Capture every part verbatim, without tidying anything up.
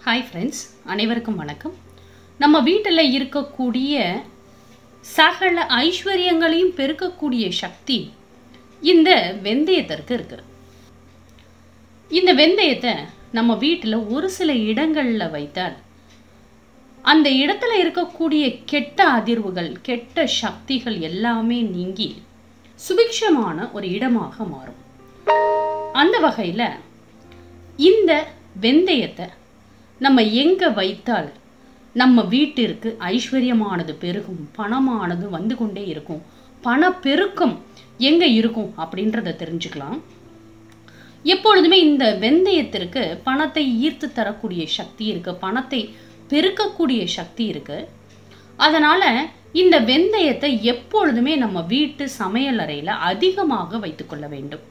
Hi friends, அனைவருக்கும் வணக்கம். நம்ம வீட்டில் இருக்கக்கூடிய சகல ஐஸ்வர்யங்களையும் பெருக்கக்கூடிய சக்தி இந்த வெந்தயத்திற்கு இருக்கு. இந்த வெந்தயத்தை நம்ம வீட்டில் ஒரு சில இடங்களில் வைத்தால் அந்த இடத்துல இருக்கக்கூடிய கெட்ட அதிர்வுகள், கெட்ட சக்திகள் எல்லாமே நீங்கி சுபிக்ஷமான ஒரு இடமாக மாறும். அந்த வகையில் இந்த வெந்தயத்தை நம்ம எங்கே வைத்தால் நம்ம வீட்டிற்கு ஐஸ்வர்யமானது பெருகும், பணமானது வந்து கொண்டே இருக்கும், பண பெருக்கம் எங்கே இருக்கும் அப்படின்றத தெரிஞ்சுக்கலாம். எப்பொழுதுமே இந்த வெந்தயத்திற்கு பணத்தை ஈர்த்து தரக்கூடிய சக்தி இருக்குது, பணத்தை பெருக்கக்கூடிய சக்தி இருக்குது. அதனால் இந்த வெந்தயத்தை எப்பொழுதுமே நம்ம வீட்டு சமையல் அறையில் அதிகமாக வைத்துக்கொள்ள வேண்டும்.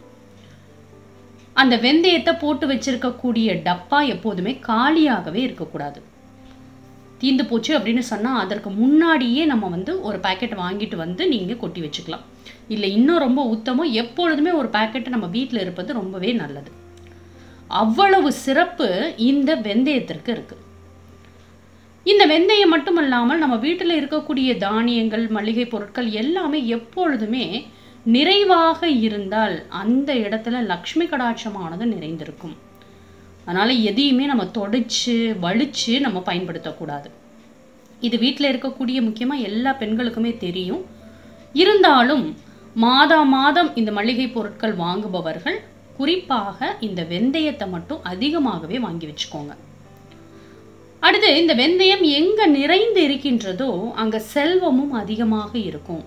அந்த வெந்தயத்தை போட்டு வச்சிருக்கக்கூடிய டப்பா எப்போதுமே காலியாகவே இருக்கக்கூடாது. தீந்து போச்சு அப்படின்னு சொன்னால் அதற்கு முன்னாடியே நம்ம வந்து ஒரு பேக்கெட் வாங்கிட்டு வந்து நீங்கள் கொட்டி வச்சுக்கலாம். இல்லை இன்னும் ரொம்ப உத்தமம், எப்பொழுதுமே ஒரு பேக்கெட் நம்ம வீட்டில் இருப்பது ரொம்பவே நல்லது. அவ்வளவு சிறப்பு இந்த வெந்தயத்திற்கு இருக்குது. இந்த வெந்தயம் மட்டும் இல்லாமல் நம்ம வீட்டில் இருக்கக்கூடிய தானியங்கள், மளிகை பொருட்கள் எல்லாமே எப்பொழுதுமே நிறைவாக இருந்தால் அந்த இடத்துல லக்ஷ்மி கடாட்சமானது நிறைந்திருக்கும். அதனால் எதையுமே நம்ம தொடைச்சு வலிச்சு நம்ம பயன்படுத்தக்கூடாது. இது வீட்டில் இருக்கக்கூடிய முக்கியமாக எல்லா பெண்களுக்குமே தெரியும். இருந்தாலும் மாதா மாதம் இந்த மளிகை பொருட்கள் வாங்குபவர்கள் குறிப்பாக இந்த வெந்தயத்தை மட்டும் அதிகமாகவே வாங்கி வச்சுக்கோங்க. அடுத்து இந்த வெந்தயம் எங்கே நிறைந்து இருக்கின்றதோ அங்கே செல்வமும் அதிகமாக இருக்கும்.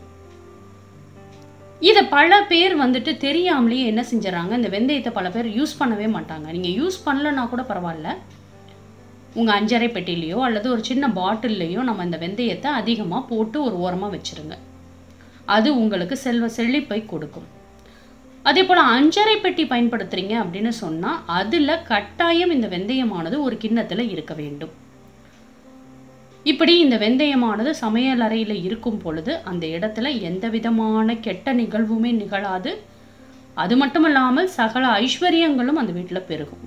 இதை பல பேர் வந்துட்டு தெரியாமலேயே என்ன செஞ்சுறாங்க, இந்த வெந்தயத்தை பல பேர் யூஸ் பண்ணவே மாட்டாங்க. நீங்கள் யூஸ் பண்ணலன்னா கூட பரவாயில்ல, உங்கள் அஞ்சரை பெட்டிலையோ அல்லது ஒரு சின்ன பாட்டில்லையோ நம்ம இந்த வெந்தயத்தை அதிகமாக போட்டு ஒரு ஓரமாக வச்சுருங்க. அது உங்களுக்கு செல்வ செழிப்பை கொடுக்கும். அதே போல் அஞ்சரை பெட்டி பயன்படுத்துகிறீங்க அப்படின்னு சொன்னால் அதில் கட்டாயம் இந்த வெந்தயமானது ஒரு கிண்ணத்தில் இருக்க வேண்டும். இப்படி இந்த வெந்தயமானது சமையல் அறையில் இருக்கும் பொழுது அந்த இடத்துல எந்த விதமான கெட்ட நிகழ்வுமே நிகழாது. அது மட்டும் இல்லாமல் சகல ஐஸ்வர்யங்களும் அந்த வீட்டில் பெருகும்.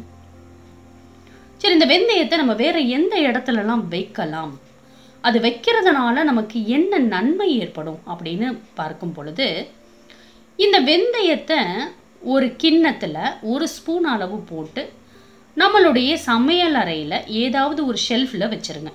சரி, இந்த வெந்தயத்தை நம்ம வேற எந்த இடத்துலலாம் வைக்கலாம், அது வைக்கிறதுனால நமக்கு என்ன நன்மை ஏற்படும் அப்படின்னு பார்க்கும் பொழுது, இந்த வெந்தயத்தை ஒரு கிண்ணத்தில் ஒரு ஸ்பூன் அளவு போட்டு நம்மளுடைய சமையல் அறையில் ஏதாவது ஒரு ஷெல்ஃபில் வச்சுருங்க.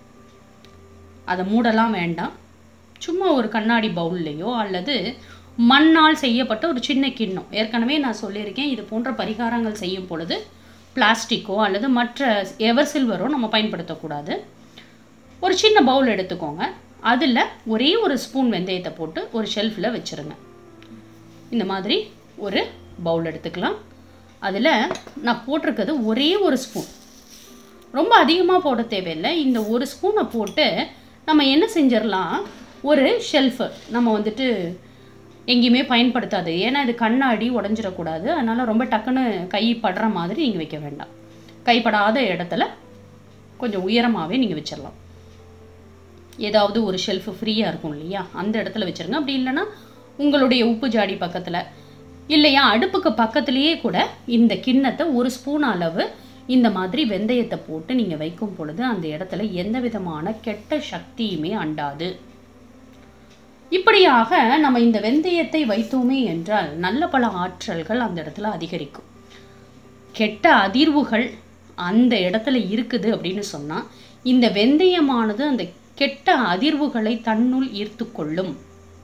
அதை மூடலாம் வேண்டாம். சும்மா ஒரு கண்ணாடி பவுல்லையோ அல்லது மண்ணால் செய்யப்பட்ட ஒரு சின்ன கிண்ணம், ஏற்கனவே நான் சொல்லியிருக்கேன், இது போன்ற பரிகாரங்கள் செய்யும் பொழுது பிளாஸ்டிக்கோ அல்லது மற்ற எவர் சில்வரோ நம்ம பயன்படுத்தக்கூடாது. ஒரு சின்ன பவுல் எடுத்துக்கோங்க. அதில் ஒரே ஒரு ஸ்பூன் வெந்தயத்தை போட்டு ஒரு ஷெல்ஃபில் வச்சுருங்க. இந்த மாதிரி ஒரு பவுல் எடுத்துக்கலாம். அதில் நான் போட்டிருக்கிறது ஒரே ஒரு ஸ்பூன், ரொம்ப அதிகமாக போட தேவையில்லை. இந்த ஒரு ஸ்பூனை போட்டு நம்ம என்ன செஞ்சிடலாம், ஒரு ஷெல்ஃபு நம்ம வந்துட்டு எங்கேயுமே பயன்படுத்தாது, ஏன்னா இது கண்ணாடி உடஞ்சிடக்கூடாது. அதனால் ரொம்ப டக்குன்னு கை படுற மாதிரி நீங்கள் வைக்க வேண்டாம். கைப்படாத இடத்துல கொஞ்சம் உயரமாகவே நீங்கள் வச்சிடலாம். ஏதாவது ஒரு ஷெல்ஃபு ஃப்ரீயாக இருக்கும் இல்லையா, அந்த இடத்துல வச்சுருங்க. அப்படி இல்லைன்னா உங்களுடைய உப்பு ஜாடி பக்கத்தில், இல்லையா அடுப்புக்கு பக்கத்துலேயே கூட இந்த கிண்ணத்தை ஒரு ஸ்பூன் அளவு இந்த மாதிரி வெந்தயத்தை போட்டு நீங்கள் வைக்கும் பொழுது அந்த இடத்துல எந்த விதமான கெட்ட சக்தியுமே அண்டாது. இப்படியாக நம்ம இந்த வெந்தயத்தை வைத்தோமே என்றால் நல்ல பல ஆற்றல்கள் அந்த இடத்துல அதிகரிக்கும். கெட்ட அதிர்வுகள் அந்த இடத்துல இருக்குது அப்படின்னு சொன்னால் இந்த வெந்தயமானது அந்த கெட்ட அதிர்வுகளை தன்னுள் ஈர்த்து கொள்ளும்.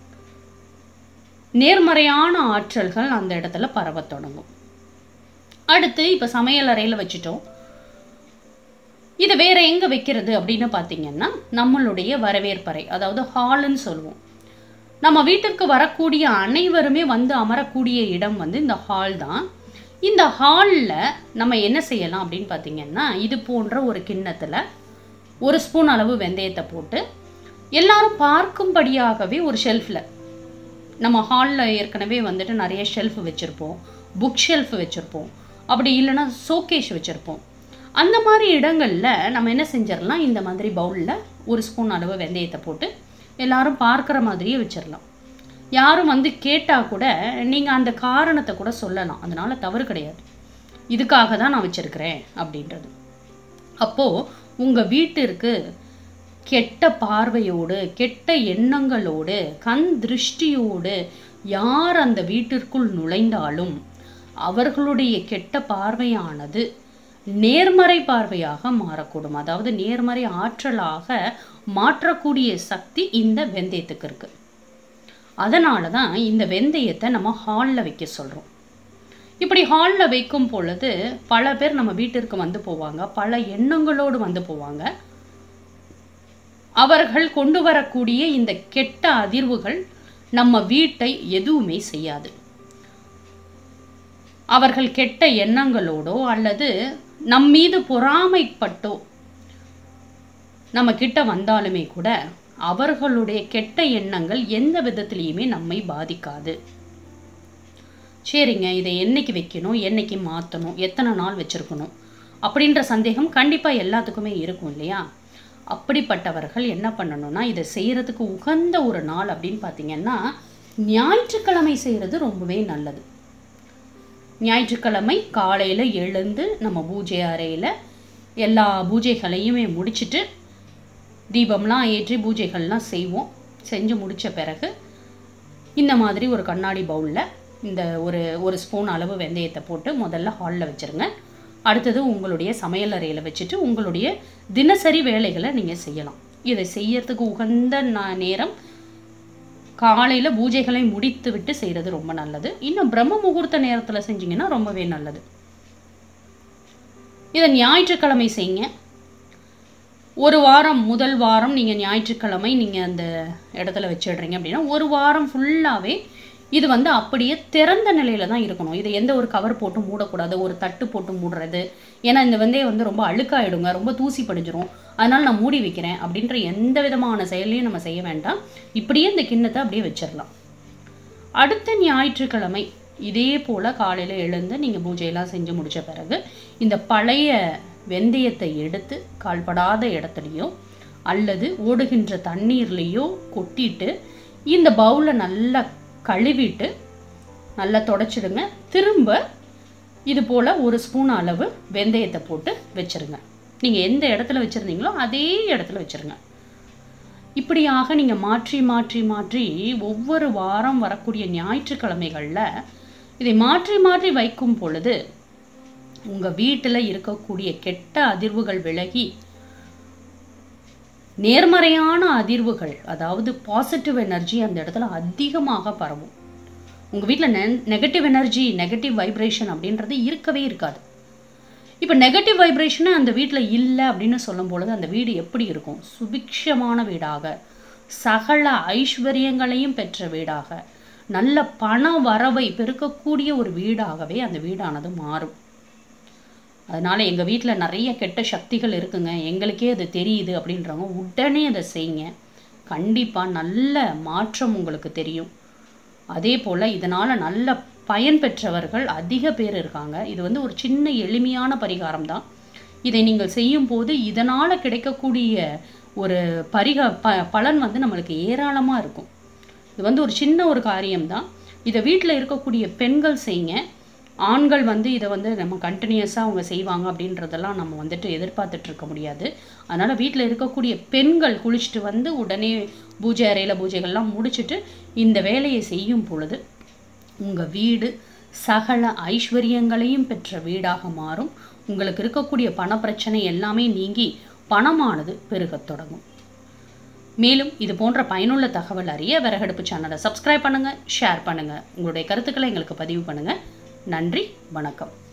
நேர்மறையான ஆற்றல்கள் அந்த இடத்துல பரவ தொடங்கும். அடுத்து இப்போ சமையல் அறையில் வச்சுட்டோம். இதை வேற எங்கே வைக்கிறது அப்படின்னு பார்த்தீங்கன்னா நம்மளுடைய வரவேற்பறை, அதாவது ஹாலுன்னு சொல்லுவோம். நம்ம வீட்டிற்கு வரக்கூடிய அனைவருமே வந்து அமரக்கூடிய இடம் வந்து இந்த ஹால் தான். இந்த ஹாலில் நம்ம என்ன செய்யலாம் அப்படின்னு பார்த்தீங்கன்னா, இது போன்ற ஒரு கிண்ணத்தில் ஒரு ஸ்பூன் அளவு வெந்தயத்தை போட்டு எல்லாரும் பார்க்கும்படியாகவே ஒரு ஷெல்ஃபில், நம்ம ஹாலில் ஏற்கனவே வந்துட்டு நிறைய ஷெல்ஃப் வச்சுருப்போம், புக் ஷெல்ஃப் வச்சுருப்போம், அப்படி இல்லைன்னா ஷோகேஸ் வச்சுருப்போம். அந்த மாதிரி இடங்களில் நம்ம என்ன செஞ்சிடலாம், இந்த மாதிரி பவுலில் ஒரு ஸ்பூன் அளவு வெந்தயத்தை போட்டு எல்லாரும் பார்க்குற மாதிரியே வச்சிடலாம். யாரும் வந்து கேட்டால் கூட நீங்கள் அந்த காரணத்தை கூட சொல்லலாம், அதனால் தவறு கிடையாது. இதுக்காக தான் நான் வச்சுருக்கிறேன் அப்படின்றது. அப்போது உங்கள் வீட்டிற்கு கெட்ட பார்வையோடு கெட்ட எண்ணங்களோடு கண் திருஷ்டியோடு யார் அந்த வீட்டிற்குள் நுழைந்தாலும் அவர்களுடைய கெட்ட பார்வையானது நேர்மறை பார்வையாக மாறக்கூடும். அதாவது நேர்மறை ஆற்றலாக மாற்றக்கூடிய சக்தி இந்த வெந்தயத்துக்கு இருக்கு. அதனால தான் இந்த வெந்தயத்தை நம்ம ஹாலில் வைக்க சொல்கிறோம். இப்படி ஹாலில் வைக்கும் பொழுது பல பேர் நம்ம வீட்டிற்கு வந்து போவாங்க, பல எண்ணங்களோடு வந்து போவாங்க. அவர்கள் கொண்டு வரக்கூடிய இந்த கெட்ட அதிர்வுகள் நம்ம வீட்டை எதுவுமே செய்யாது. அவர்கள் கெட்ட எண்ணங்களோடோ அல்லது நம்மீது பொறாமைப்பட்டோ நம்ம கிட்ட வந்தாலுமே கூட அவர்களுடைய கெட்ட எண்ணங்கள் எந்த விதத்திலையுமே நம்மை பாதிக்காது. சரிங்க, இதை என்னைக்கு வைக்கணும், என்னைக்கு மாற்றணும், எத்தனை நாள் வச்சுருக்கணும் அப்படின்ற சந்தேகம் கண்டிப்பாக எல்லாத்துக்குமே இருக்கும் இல்லையா? அப்படிப்பட்டவர்கள் என்ன பண்ணணும்னா, இதை செய்கிறதுக்கு உகந்த ஒரு நாள் அப்படின்னு பார்த்தீங்கன்னா ஞாயிற்றுக்கிழமை செய்கிறது ரொம்பவே நல்லது. ஞாயிற்றுக்கிழமை காலையில் எழுந்து நம்ம பூஜை அறையில் எல்லா பூஜைகளையுமே முடிச்சுட்டு தீபம்லாம் ஏற்றி பூஜைகள்லாம் செய்வோம். செஞ்சு முடித்த பிறகு இந்த மாதிரி ஒரு கண்ணாடி பவுலில் இந்த ஒரு ஒரு ஸ்பூன் அளவு வெந்தயத்தை போட்டு முதல்ல ஹாலில் வச்சுருங்க. அடுத்தது உங்களுடைய சமையல் அறையில் வச்சுட்டு உங்களுடைய தினசரி வேலைகளை நீங்கள் செய்யலாம். இதை செய்யறதுக்கு உகந்த நேரம் காலையில் பூஜைகளை முடித்து விட்டு செய்கிறது ரொம்ப நல்லது. இன்னும் பிரம்ம முகூர்த்த நேரத்தில் செஞ்சிங்கன்னா ரொம்பவே நல்லது. இதை ஞாயிற்றுக்கிழமை செய்யுங்க. ஒரு வாரம் முதல் வாரம் நீங்கள் ஞாயிற்றுக்கிழமை நீங்கள் அந்த இடத்துல வச்சிடுறீங்க அப்படின்னா ஒரு வாரம் ஃபுல்லாகவே இது வந்து அப்படியே திறந்த நிலையில தான் இருக்கணும். இதை எந்த ஒரு கவர் போட்டு மூடக்கூடாது, ஒரு தட்டு போட்டு மூடுறது. ஏன்னா இந்த வெந்தயம் வந்து ரொம்ப அழுக்காயிடுங்க, ரொம்ப தூசி படிஞ்சிரும், அதனால் நான் மூடி வைக்கிறேன் அப்படின்ற எந்த விதமான செயலையும் நம்ம செய்ய வேண்டாம். இப்படியே இந்த கிண்ணத்தை அப்படியே வச்சிடலாம். அடுத்த ஞாயிற்றுக்கிழமை இதே போல் காலையில் எழுந்து நீங்கள் பூஜையெல்லாம் செஞ்சு முடித்த பிறகு இந்த பழைய வெந்தயத்தை எடுத்து கால்படாத இடத்துலையோ அல்லது ஓடுகின்ற தண்ணீர்லேயோ கொட்டிட்டு இந்த பவுலை நல்லா கழுவிட்டு நல்லா தொடச்சிடுங்க. திரும்ப இது போல் ஒரு ஸ்பூன் அளவு வெந்தயத்தை போட்டு வச்சுருங்க. நீங்கள் எந்த இடத்துல வச்சுருந்தீங்களோ அதே இடத்துல வச்சுருங்க. இப்படியாக நீங்கள் மாற்றி மாற்றி மாற்றி ஒவ்வொரு வாரம் வரக்கூடிய ஞாயிற்றுக்கிழமைகளில் இதை மாற்றி மாற்றி வைக்கும் பொழுது உங்கள் வீட்டில் இருக்கக்கூடிய கெட்ட அதிர்வுகள் விலகி நேர்மறையான அதிர்வுகள், அதாவது பாசிட்டிவ் எனர்ஜி அந்த இடத்துல அதிகமாக பரவும். உங்கள் வீட்டில் நெ நெகட்டிவ் எனர்ஜி நெகட்டிவ் வைப்ரேஷன் அப்படின்றது இருக்கவே இருக்காது. இப்போ நெகட்டிவ் வைப்ரேஷனு அந்த வீட்டில் இல்லை அப்படின்னு சொல்லும் பொழுது அந்த வீடு எப்படி இருக்கும்? சுபிக்ஷமான வீடாக, சகல ஐஸ்வர்யங்களையும் பெற்ற வீடாக, நல்ல பண வரவை பெருக்கக்கூடிய ஒரு வீடாகவே அந்த வீடானது மாறும். அதனால் எங்கள் வீட்டில் நிறைய கெட்ட சக்திகள் இருக்குங்க, எங்களுக்கே அது தெரியுது அப்படின்றவங்க உடனே அதை செய்யுங்க. கண்டிப்பாக நல்ல மாற்றம் உங்களுக்கு தெரியும். அதே போல் இதனால் நல்ல பயன் பெற்றவர்கள் அதிக பேர் இருக்காங்க. இது வந்து ஒரு சின்ன எளிமையான பரிகாரம் தான். இதை நீங்கள் செய்யும் போது இதனால் கிடைக்கக்கூடிய ஒரு பரிகா ப பலன் வந்து நம்மளுக்கு ஏராளமாக இருக்கும். இது வந்து ஒரு சின்ன ஒரு காரியம்தான். இதை வீட்டில் இருக்கக்கூடிய பெண்கள் செய்யுங்க. ஆண்கள் வந்து இதை வந்து நம்ம கண்டினியூஸாக அவங்க செய்வாங்க அப்படின்றதெல்லாம் நம்ம வந்துட்டு எதிர்பார்த்துட்டு இருக்க முடியாது. அதனால் வீட்டில் இருக்கக்கூடிய பெண்கள் குளிச்சுட்டு வந்து உடனே பூஜை அறையில் பூஜைகள்லாம் முடிச்சுட்டு இந்த வேலையை செய்யும் பொழுது உங்கள் வீடு சகல ஐஸ்வர்யங்களையும் பெற்ற வீடாக மாறும். உங்களுக்கு இருக்கக்கூடிய பண பிரச்சனை எல்லாமே நீங்கி பணமானது பெருகத் தொடங்கும். மேலும் இது போன்ற பயனுள்ள தகவல் அறிய விறகடுப்பு சேனலை சப்ஸ்கிரைப் பண்ணுங்கள், ஷேர் பண்ணுங்கள், உங்களுடைய கருத்துக்களை எங்களுக்கு பதிவு பண்ணுங்கள். நன்றி, வணக்கம்.